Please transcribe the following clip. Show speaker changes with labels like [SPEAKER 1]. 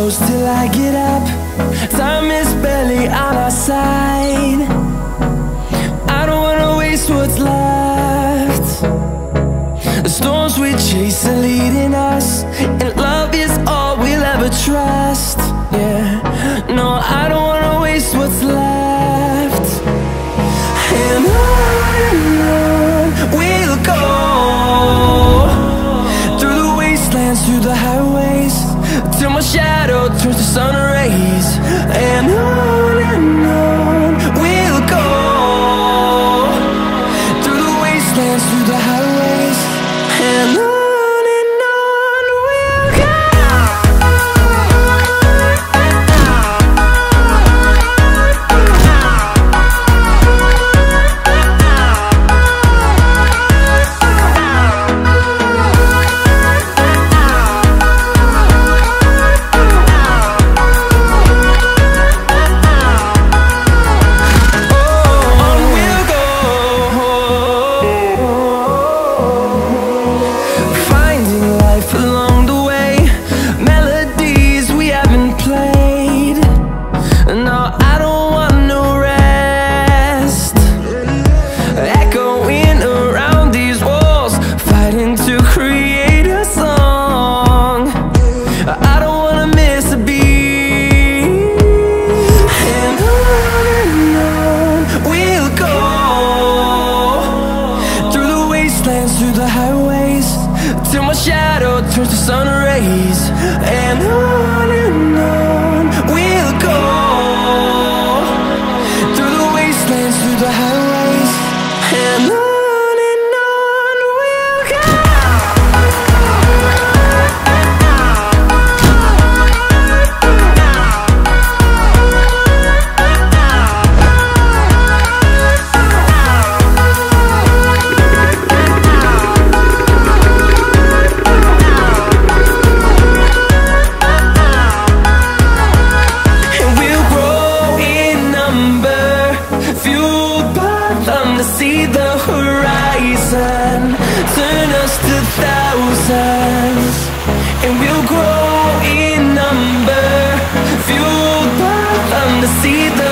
[SPEAKER 1] close till I get up. Time is barely on our side. I don't wanna waste what's left. The storms we chase are leading us, and love is all we'll ever trust. Yeah, no, I don't wanna waste what's left. And on we'll go, through the wastelands, through the highways, till my shadow turns to sun rays. And on we'll go, through the wastelands, through the highways, and on. Through the highways, till my shadow turns to sun rays. And on we'll go, through the wastelands, through the highways, and on. See the horizon, turn us to thousands, and we'll grow in number, fueled by them to see the